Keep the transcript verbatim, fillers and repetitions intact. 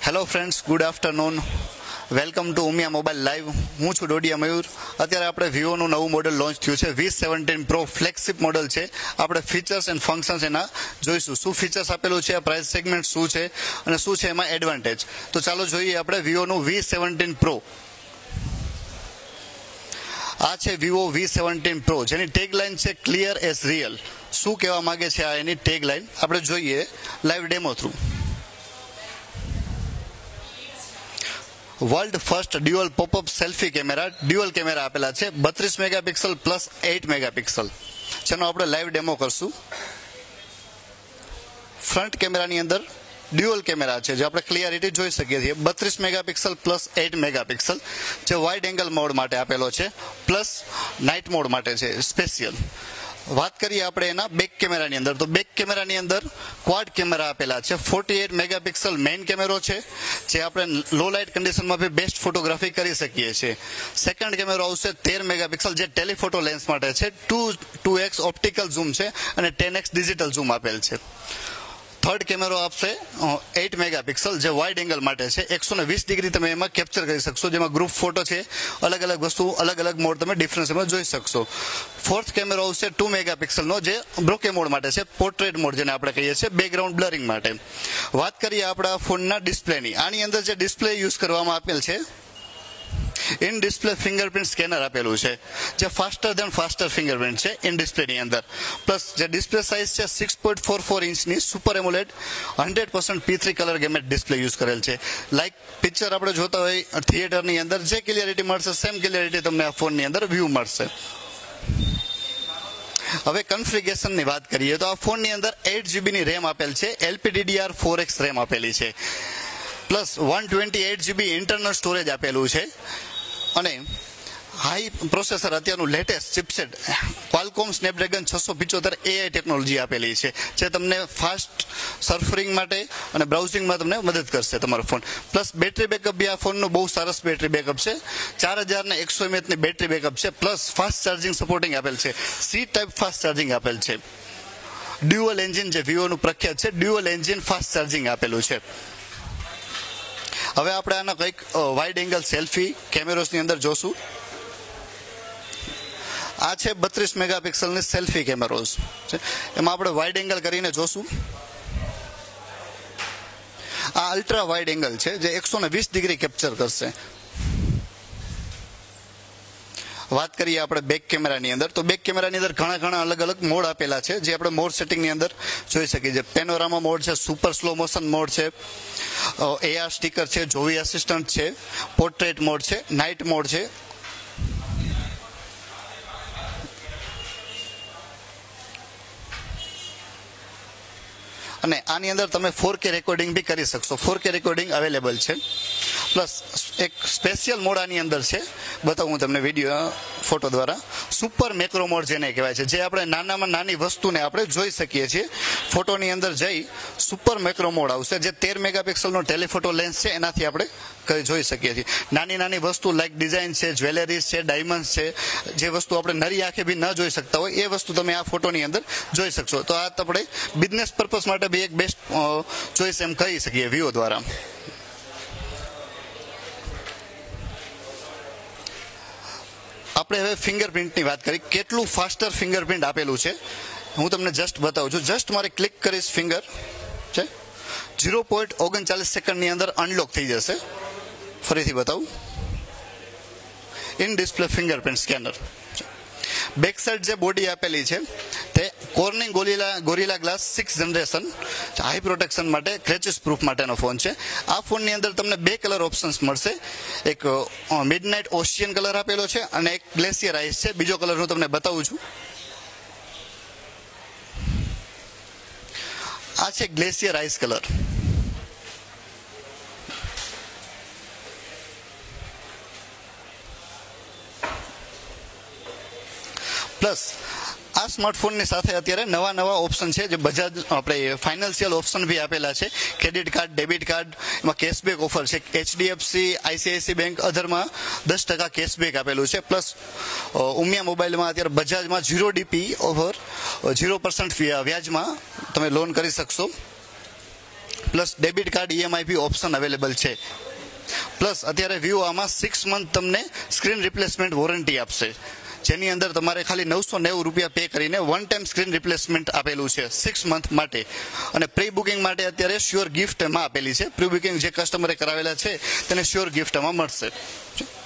Hello friends, good afternoon. Welcome to Umiya mobile live. હું છું ડોડિયા મયુર. અત્યારે આપણે વિવોનું નવું મોડલ લોન્ચ થયું છે, V seventeen pro flagship model છે. આપણે ફીચર્સ એન્ડ ફંક્શન્સ એના જોઈશું, શું ફીચર્સ આપેલું છે, પ્રાઇસ સેગમેન્ટ શું છે અને શું છે એમાં એડવાન્ટેજ. તો ચાલો જોઈએ આપણે વિવોનું વી સેવન્ટીન પ્રો. આ છે વિવો વી સેવન્ટીન પ્રો, જેની ટેગલાઇન છે ક્લિયર એઝ રિયલ. શું કહેવા માંગે છે આ એની ટેગલાઇન આપણે જોઈએ live demo through. World first dual popup selfie camera, dual camera આપેલા છે, બત્રીસ મેગાપિક્સલ પ્લસ એઇટ મેગાપિક્સલ. જેનો આપણે લાઈવ ડેમો કરશું. ફ્રન્ટ કેમેરાની અંદર ડ્યુઅલ કેમેરા છે, જે આપણે ક્લિયરિટી જોઈ શકીએ છીએ, બત્રીસ મેગાપિક્સલ પ્લસ એઇટ મેગાપિક્સલ, જે વાઇડ એંગલ મોડ માટે આપેલો છે, પ્લસ નાઇટ મોડ માટે છે સ્પેશિયલ. વાત કરીએ આપણે એના બેક કેમેરાની અંદર, તો બેક કેમેરાની અંદર ક્વાડ કેમેરા આપેલા છે. ફોર્ટી એઇટ મેગાપિક્સલ મેઇન કેમેરો છે, જે આપણે લો લાઇટ કન્ડિશનમાં બી બેસ્ટ ફોટોગ્રાફી કરી શકીએ છીએ. સેકન્ડ કેમેરો આવશે તેર મેગાપિક્સલ, જે ટેલિફોટો લેન્સ માટે છે. Two two x optical zoom છે અને ટેન એક્સ ડિજિટલ ઝૂમ આપેલ છે. થર્ડ કેમેરો આપશે એઇટ મેગાપિક્સલ, જે વાઇડ એંગલ માટે છે. એકસો ને વીસ ડિગ્રી તમે એમાં કેપ્ચર કરી શકશો, જેમાં ગ્રુપ ફોટો છે, અલગ અલગ વસ્તુ, અલગ અલગ મોડ તમે ડિફરન્સ એમાં જોઈ શકશો. ફોર્થ કેમેરો આવશે ટુ મેગાપિક્સલનો, જે બ્રોકે મોડ માટે છે, પોર્ટ્રેટ મોડ જેને આપણે કહીએ છીએ, બેકગ્રાઉન્ડ બ્લરિંગ માટે. વાત કરીએ આપણા ફોનના ડિસ્પ્લેની. આની અંદર જે ડિસ્પ્લે યુઝ કરવામાં આપેલ છે, ઇન ડિસ્પ્લે ફિંગરપ્રિન્ટ સ્કેનર આપેલું છે, જે ફાસ્ટર દેન ફાસ્ટર ફિંગરપ્રિન્ટ છે ઇન ડિસ્પ્લેની અંદર. પ્લસ જે ડિસ્પ્લે સાઇઝ છે સિક્સ પોઈન્ટ ફોર ફોર ઇંચની super AMOLED hundred percent P three colour gamut display use કરેલ છે. લાઈક પિક્ચર આપણે જોતા હોય થિયેટરની અંદર જે ક્લિયરિટી મળશે, સેમ ક્લિયરિટી તમને આ ફોનની અંદર વ્યૂ મળશે. હવે કન્ફિગરેશનની વાત કરીએ તો આ ફોનની અંદર એઇટ જીબીની રેમ આપેલ છે, એલપીડીડીઆર ફોર એક્સ રેમ આપેલી છે, plus one twenty eight GB internal storage આપેલું છે. અને હાઈ પ્રોસેસર, અત્યારનું લેટેસ્ટ ચિપસેટ ક્વાલકોમ સ્નેપડ્રેગન છસો પિચોતેર એઆઈ ટેકનોલોજી આપેલી છે, જે તમને ફાસ્ટ સર્ફરિંગ માટે અને બ્રાઉઝિંગમાં તમને મદદ કરશે તમારો ફોન. પ્લસ બેટરી બેકઅપ બી આ ફોનનું બહુ સરસ બેટરી બેકઅપ છે, ચાર હજાર ને એકસો એમએચની બેટરી બેકઅપ છે. પ્લસ ફાસ્ટ ચાર્જિંગ સપોર્ટિંગ આપેલ છે, સી ટાઈપ ફાસ્ટ ચાર્જિંગ આપેલ છે. ડ્યુઅલ એન્જિન, જે વિવોનું પ્રખ્યાત છે, ડ્યુઅલ એન્જિન ફાસ્ટ ચાર્જિંગ આપેલું છે. હવે આપણે આના કંઈક વાઇડ એંગલ સેલ્ફી કેમેરોસની અંદર જોશું. આ છે બત્રીસ મેગાપિક્સલની સેલ્ફી કેમેરોસ છે, એમાં આપણે વાઇડ એંગલ કરીને જોશું. આ અલ્ટ્રા વાઇડ એંગલ છે, જે એકસો ને વીસ ડિગ્રી કેપ્ચર કરશે. વાત કરીએ આપણે બેક કેમેરાની અંદર, તો બેક કેમેરાની અંદર ઘણા ઘણા અલગ અલગ મોડ આપેલા છે, જે આપણે મોડ સેટિંગની અંદર જોઈ શકીએ છીએ. પેનોરામા મોડ છે, સુપર સ્લો મોશન મોડ છે, એઆર સ્ટીકર છે, જોવી આસિસ્ટન્ટ છે, પોર્ટ્રેટ મોડ છે, નાઇટ મોડ છે. અને આની અંદર તમે ફોર કે રેકોર્ડિંગ બી કરી શકશો, ફોર કે રેકોર્ડિંગ અવેલેબલ છે. પ્લસ એક સ્પેશિયલ મોડ આની અંદર છે, બતાવું હું તમને વિડીયો ફોટો દ્વારા. સુપર મેક્રો મોડ જેને કહેવાય છે, જે આપણે નાનામાં નાની વસ્તુને આપણે જોઈ શકીએ છીએ. ફોટોની અંદર જઈ સુપર મેક્રો મોડ આવશે, જે તેર મેગાપિક્સલનો ટેલિફોટો લેન્સ છે, એનાથી આપણે જોઈ શકીએ છીએ. નાની નાની વસ્તુ લાઈક ડિઝાઇન છે, જ્વેલરીઝ છે, ડાયમંડ્સ છે, જે વસ્તુ આપણે નરી આંખે બી ન જોઈ શકતા હોય, એ વસ્તુ તમે આ ફોટોની અંદર જોઈ શકશો. તો આ આપણે બિઝનેસ પર્પઝ માટે બી એક બેસ્ટ ચોઈસ એમ કહી શકીએ વિવો દ્વારા. આપણે હવે ફિંગરપ્રિન્ટની વાત કરી, કેટલું ફાસ્ટર ફિંગરપ્રિન્ટ આપેલું છે હું તમને જસ્ટ બતાવું છું. જસ્ટ મારે ક્લિક કરીશ ફિંગર છે, ઝીરો પોઈન્ટ ઓગણચાલીસ સેકન્ડની અંદર અનલોક થઈ જશે. ફરીથી બતાવું, in display fingerprint scanner. Back side જે બોડી આપેલી છે તે Corning Gorilla Gorilla glass six generation high protection માટે, ક્રેચિસ પ્રૂફ માટેનો ફોન છે. આ ફોનની અંદર તમને બે કલર ઓપ્શન્સ મળશે, એક મિડનાઇટ ઓશિયન કલર આપેલો છે અને એક ગ્લેશિયર આઈસ છે. બીજો કલર હું તમને બતાવું છું. આ છે ગ્લેશિયર આઈસ કલર. પ્લસ આ સ્માર્ટફોનની સાથે અત્યારે નવા નવા ઓપ્શન છે, જે બજાજ આપણે ફાઇનાન્શિયલ ઓપ્શન બી આપેલા છે, ક્રેડિટ કાર્ડ, ડેબિટ કાર્ડ, એમાં કેશબેક ઓફર છે. એચડીએફસી, આઈસીઆઈસી બેંક અધરમાં દસ ટકા કેશબેક આપેલું છે. પ્લસ ઉમિયા મોબાઈલમાં અત્યારે બજાજમાં zero DP offer, zero percent વ્યાજમાં તમે લોન કરી શકશો. પ્લસ ડેબિટ કાર્ડ ઈએમઆઈ બી ઓપ્શન અવેલેબલ છે. પ્લસ અત્યારે વ્યૂ આમાં સિક્સ મંથ તમને સ્ક્રીન રિપ્લેસમેન્ટ વોરંટી આપશે, જેની અંદર તમારે ખાલી નવસો નેવું રૂપિયા પે કરીને વન ટાઈમ સ્ક્રીન રિપ્લેસમેન્ટ આપેલું છે સિક્સ મંથ માટે. અને પ્રી બુકિંગ માટે અત્યારે શ્યોર ગિફ્ટ એમાં આપેલી છે. પ્રી બુકિંગ જે કસ્ટમરે કરાવેલા છે તેને શ્યોર ગિફ્ટ એમાં મળશે.